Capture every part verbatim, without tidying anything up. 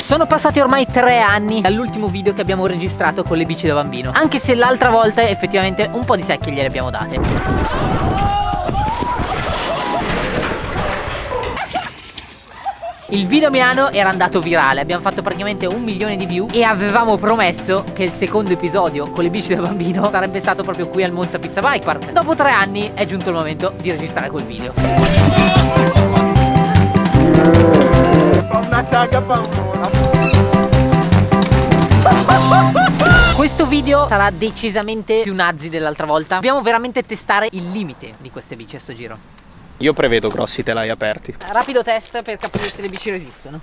Sono passati ormai tre anni dall'ultimo video che abbiamo registrato con le bici da bambino, anche se l'altra volta effettivamente un po' di secchie gliele abbiamo date. Il video a Milano era andato virale, abbiamo fatto praticamente un milione di view e avevamo promesso che il secondo episodio con le bici da bambino sarebbe stato proprio qui al Monza Pizza Bike Park. Dopo tre anni è giunto il momento di registrare quel video. Una caga paura. Questo video sarà decisamente più nazi dell'altra volta. Dobbiamo veramente testare il limite di queste bici a sto giro. Io prevedo grossi telai aperti. Rapido test per capire se le bici resistono.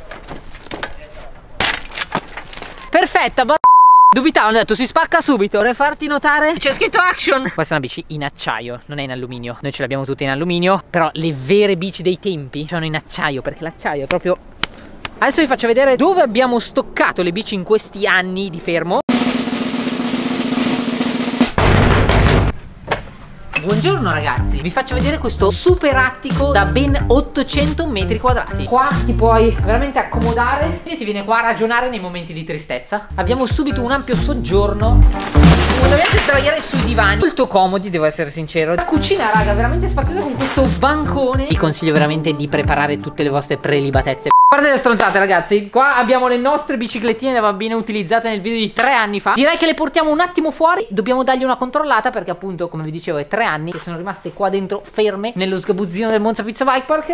Perfetta, dubitavo, hanno detto si spacca subito. Vorrei farti notare c'è scritto action. Questa è una bici in acciaio, non è in alluminio. Noi ce l'abbiamo tutte in alluminio, però le vere bici dei tempi sono in acciaio, perché l'acciaio è proprio... Adesso vi faccio vedere dove abbiamo stoccato le bici in questi anni di fermo. Buongiorno ragazzi, vi faccio vedere questo super attico da ben ottocento metri quadrati. Qua ti puoi veramente accomodare e si viene qua a ragionare nei momenti di tristezza. Abbiamo subito un ampio soggiorno, ovviamente sdraiare sui divani, molto comodi, devo essere sincero. La cucina raga, veramente spaziosa con questo bancone. Vi consiglio veramente di preparare tutte le vostre prelibatezze. Guardate le stronzate ragazzi, qua abbiamo le nostre biciclettine da bambine utilizzate nel video di tre anni fa. Direi che le portiamo un attimo fuori, dobbiamo dargli una controllata perché appunto come vi dicevo è tre anni che sono rimaste qua dentro ferme nello sgabuzzino del Monza Pizza Bike Park.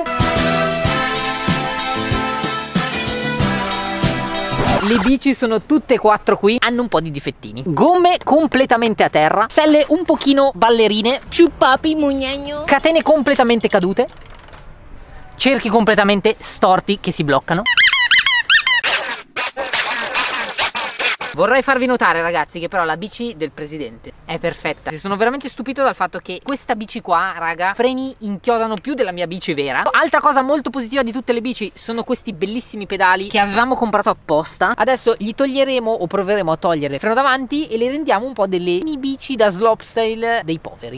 Le bici sono tutte e quattro qui, hanno un po' di difettini. Gomme completamente a terra, selle un pochino ballerine, ciupapi mugnagno, catene completamente cadute, cerchi completamente storti che si bloccano. Vorrei farvi notare ragazzi che però la bici del presidente è perfetta. Si sono veramente stupito dal fatto che questa bici qua raga, freni inchiodano più della mia bici vera. Altra cosa molto positiva di tutte le bici sono questi bellissimi pedali che avevamo comprato apposta. Adesso gli toglieremo o proveremo a togliere il freno davanti e le rendiamo un po' delle mini bici da slopestyle dei poveri.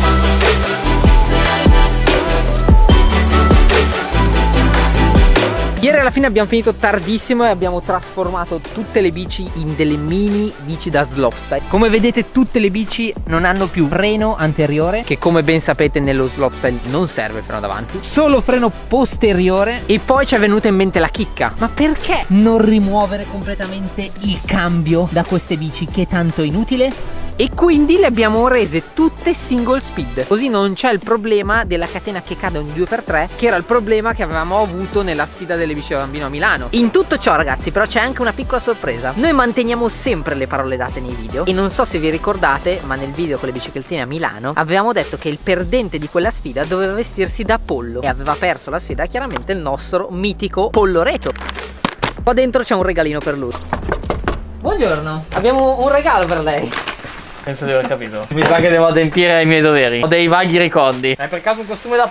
Ieri alla fine abbiamo finito tardissimo e abbiamo trasformato tutte le bici in delle mini bici da slopestyle. Come vedete tutte le bici non hanno più freno anteriore, che come ben sapete nello slopestyle non serve il freno davanti, solo freno posteriore. E poi ci è venuta in mente la chicca: ma perché non rimuovere completamente il cambio da queste bici, che è tanto inutile? E quindi le abbiamo rese tutte single speed, così non c'è il problema della catena che cade ogni due per tre, che era il problema che avevamo avuto nella sfida delle bici da bambino a Milano. In tutto ciò ragazzi però c'è anche una piccola sorpresa. Noi manteniamo sempre le parole date nei video e non so se vi ricordate, ma nel video con le biciclettine a Milano avevamo detto che il perdente di quella sfida doveva vestirsi da pollo e aveva perso la sfida chiaramente il nostro mitico Pollo Reto. Qua dentro c'è un regalino per lui. Buongiorno, abbiamo un regalo per lei. Penso di aver capito. Mi sa che devo adempiere ai miei doveri. Ho dei vaghi ricordi. Hai per caso un costume da...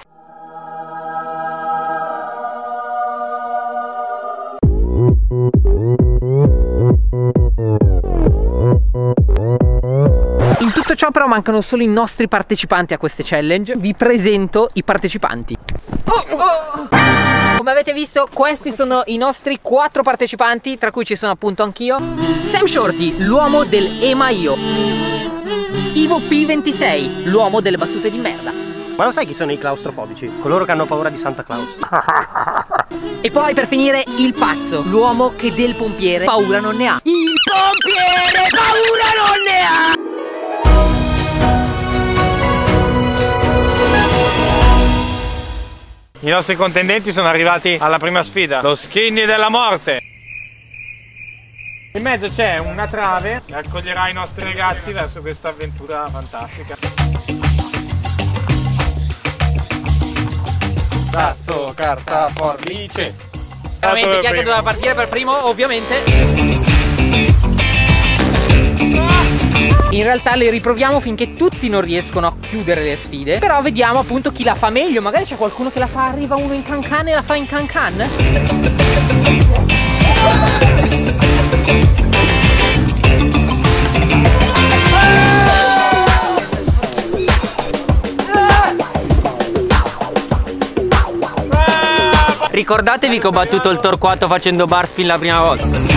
In tutto ciò però mancano solo i nostri partecipanti a queste challenge. Vi presento i partecipanti. Oh, oh. Come avete visto questi sono i nostri quattro partecipanti, tra cui ci sono appunto anch'io. Sam Shorty, l'uomo del Emaio. Ivo P ventisei, l'uomo delle battute di merda. Ma lo sai chi sono i claustrofobici? Coloro che hanno paura di Santa Claus. E poi per finire il pazzo, l'uomo che del pompiere paura non ne ha. Il pompiere paura non ne ha! I nostri contendenti sono arrivati alla prima sfida, lo skinny della morte. In mezzo c'è una trave che accoglierà i nostri ragazzi verso questa avventura fantastica. Sasso, carta, forbice. Veramente chi è che doveva partire per primo? Ovviamente. In realtà le riproviamo finché tutti non riescono a chiudere le sfide. Però vediamo appunto chi la fa meglio. Magari c'è qualcuno che la fa, arriva uno in can-can e la fa in can-can. Ricordatevi che ho battuto il Torquato facendo bar spin la prima volta.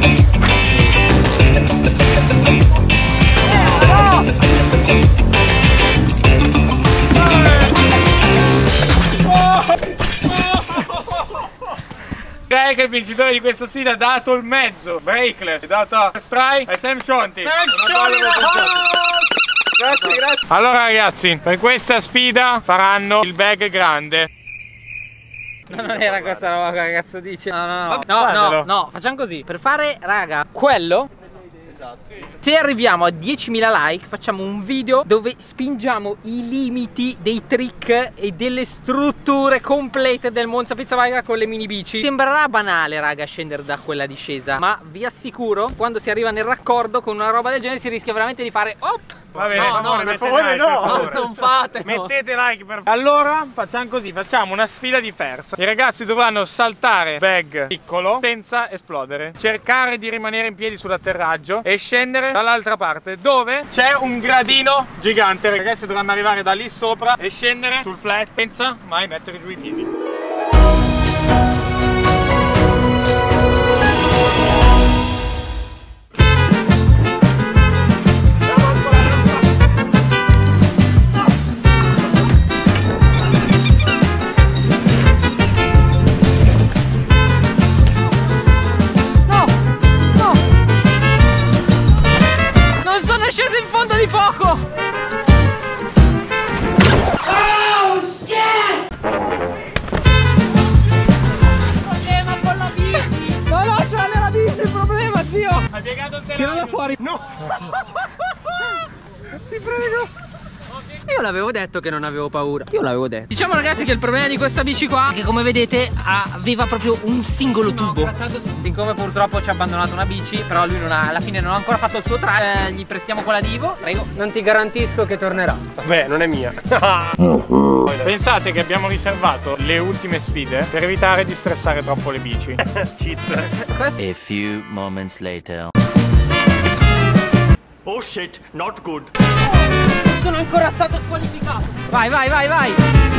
Direi che il vincitore di questa sfida ha dato il mezzo. Breakless, è dato Strai e Sam Shonti. Sam Shonti! Grazie, grazie. Allora ragazzi, per questa sfida faranno il bag grande. No, non era questa roba che cazzo dice. No, no, no. No, no, no, facciamo così. Per fare, raga, quello. Se arriviamo a diecimila like facciamo un video dove spingiamo i limiti dei trick e delle strutture complete del Monza Pizza Valga con le mini bici. Sembrerà banale, raga, scendere da quella discesa, ma vi assicuro, quando si arriva nel raccordo con una roba del genere si rischia veramente di fare op. Va bene, no, no, per favore, like, no, per favore. Non fate. Mettete like per favore. Allora facciamo così, facciamo una sfida di persa. I ragazzi dovranno saltare bag piccolo senza esplodere, cercare di rimanere in piedi sull'atterraggio e scendere dall'altra parte dove c'è un gradino gigante. I ragazzi dovranno arrivare da lì sopra e scendere sul flat senza mai mettere giù i piedi. Di poco! Oh shit! Problema con la bici! Ma no, c'è la bici il problema, zio! Hai piegato il telefono? Tirala fuori! No! Ti prego! Io l'avevo detto che non avevo paura. Io l'avevo detto. Diciamo ragazzi che il problema di questa bici qua è che come vedete aveva proprio un singolo tubo. Siccome purtroppo ci ha abbandonato una bici, però lui non ha, alla fine non ha ancora fatto il suo try, eh, gli prestiamo quella di Ivo. Prego. Non ti garantisco che tornerà. Beh, non è mia. Pensate che abbiamo riservato le ultime sfide per evitare di stressare troppo le bici. Cheat. A few moments later. Oh shit, not good. Sono ancora stato squalificato. Vai, vai, vai, vai.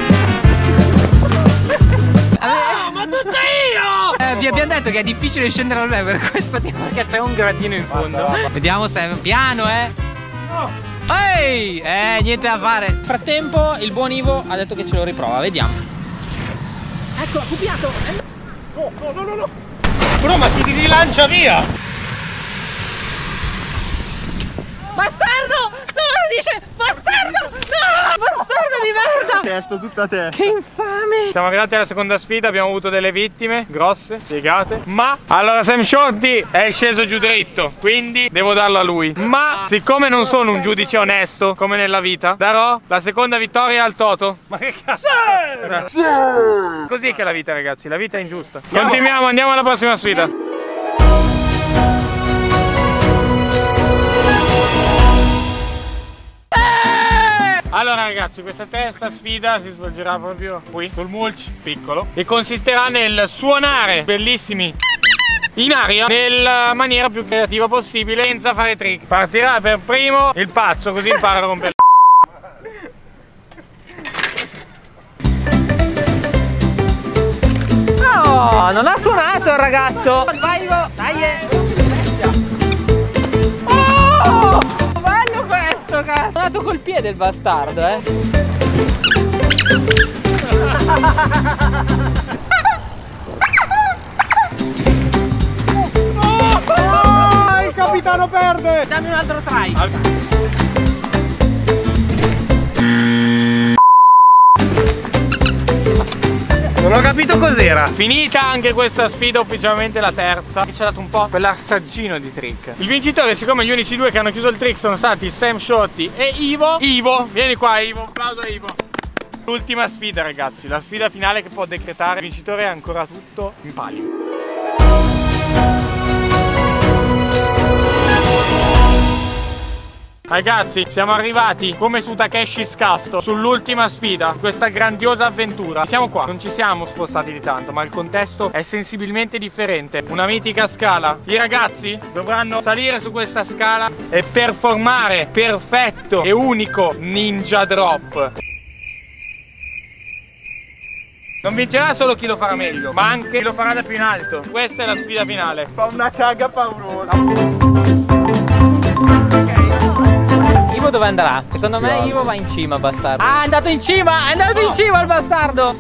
Oh, ma tutto io! Eh, vi abbiamo detto che è difficile scendere al web per questo, perché c'è un gradino in fondo. Basta, basta. Vediamo se è piano, eh. No. Ehi! Eh, niente da fare. Nel frattempo il buon Ivo ha detto che ce lo riprova, vediamo. Ecco, ha copiato. No, no, no, no, no. Bro, ma ti rilancia via! Bastardo! No, dice bastardo! No! Bastardo di merda! Testa tutta a te. Che infame! Siamo arrivati alla seconda sfida, abbiamo avuto delle vittime grosse, piegate. Ma allora Sam Shonti è sceso giù dritto, quindi devo darlo a lui. Ma siccome non sono un giudice onesto, come nella vita, darò la seconda vittoria al Toto. Ma che cazzo? Sì! Sì! Così che è la vita, ragazzi, la vita è ingiusta. Continuiamo, andiamo alla prossima sfida. Allora ragazzi, questa terza sfida si svolgerà proprio qui, sul mulch piccolo, e consisterà nel suonare bellissimi in aria nella maniera più creativa possibile senza fare trick. Partirà per primo il pazzo, così impara a rompere. No, non ha suonato il ragazzo. Vai Ivo, dai. Oh, bello questo, cazzo. Ha suonato col piede il bastardo, eh. Oh, il capitano perde. Dammi un altro try. Non ho capito cos'era. Finita anche questa sfida, ufficialmente la terza, che ci ha dato un po' quell'assaggino di trick. Il vincitore, siccome gli unici due che hanno chiuso il trick sono stati Sam Shonti e Ivo. Ivo, vieni qua Ivo, applauso a Ivo. L'ultima sfida ragazzi, la sfida finale che può decretare il vincitore, è ancora tutto in palio. Ragazzi, siamo arrivati come su Takeshi's Castle sull'ultima sfida, questa grandiosa avventura. Siamo qua, non ci siamo spostati di tanto, ma il contesto è sensibilmente differente. Una mitica scala. I ragazzi dovranno salire su questa scala e performare perfetto e unico ninja drop. Non vincerà solo chi lo farà meglio, ma anche chi lo farà da più in alto. Questa è la sfida finale. Fa una caga paurosa. Ivo dove andrà? Secondo me Ivo va in cima, bastardo. Ah, è andato in cima! È andato in cima il bastardo!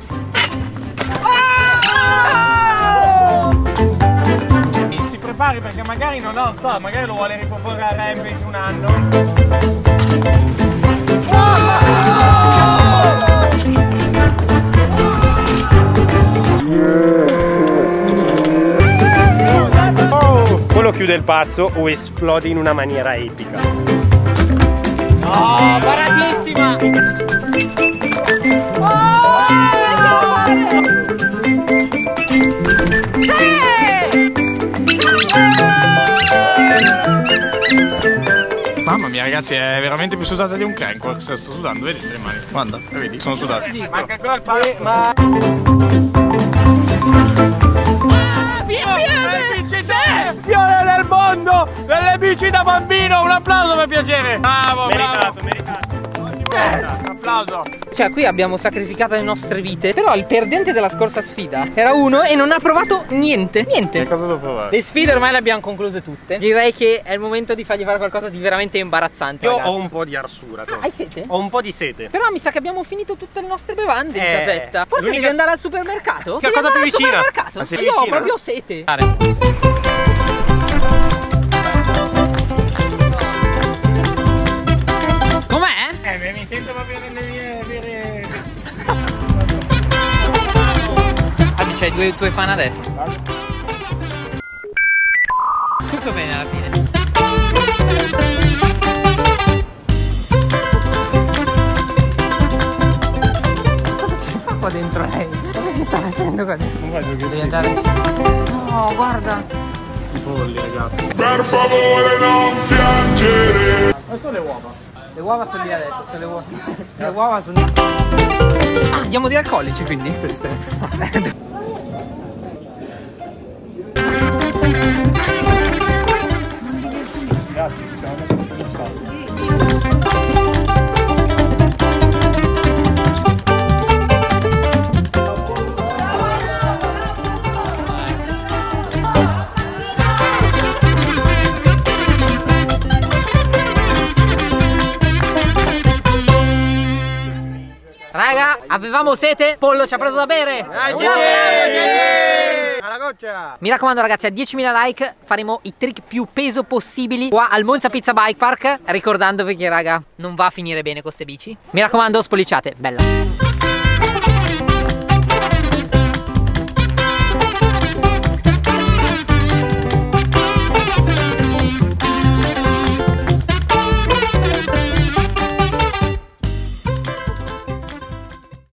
Si prepari perché magari non lo so, magari lo vuole riproporre a Rampage un anno. O lo chiude il pazzo o esplode in una maniera epica. Oh, baratissima! Mamma mia ragazzi, è veramente più sudata di un crank. Sto sudando, vedete le mani? Guarda, vedi, sono sudate. Sì, manca ancora il pane, ma... Campione del mondo delle bici da bambino, un applauso per piacere. Bravo, Meritato, bravo. meritato. Eh, un applauso. Cioè qui abbiamo sacrificato le nostre vite. Però il perdente della scorsa sfida era uno e non ha provato niente. Niente. Cosa devo provare? Le sfide ormai le abbiamo concluse tutte. Direi che è il momento di fargli fare qualcosa di veramente imbarazzante. Io ragazzi. ho un po' di arsura. Ah, hai sete? Ho un po' di sete. Però mi sa che abbiamo finito tutte le nostre bevande in Eh, casetta. Forse l'unica- devi andare al supermercato? Che Devi cosa andare più al vicina? supermercato? Ma sei Io ho vicina? proprio sete. Com'è? Eh, mi sento proprio nelle mie vere... Ah, c'hai due tuoi fan adesso. Tutto bene alla fine. Cosa ci fa qua dentro lei? Cosa ci sta facendo qua dentro? Non voglio che Devi andare. No, guarda. i polli ragazzi. Per favore non piangere. Ma sono le uova. Le uova sono lì adesso, sono le uova. Le uova sono lì. Ah, andiamo di alcolici quindi? Tristezza. Raga, avevamo sete, Pollo ci ha preso da bere. Alla goccia. Mi raccomando ragazzi, a diecimila like faremo i trick più peso possibili qua al Monza Pizza Bike Park. Ricordandovi che raga, non va a finire bene con ste bici. Mi raccomando, spolliciate, bella.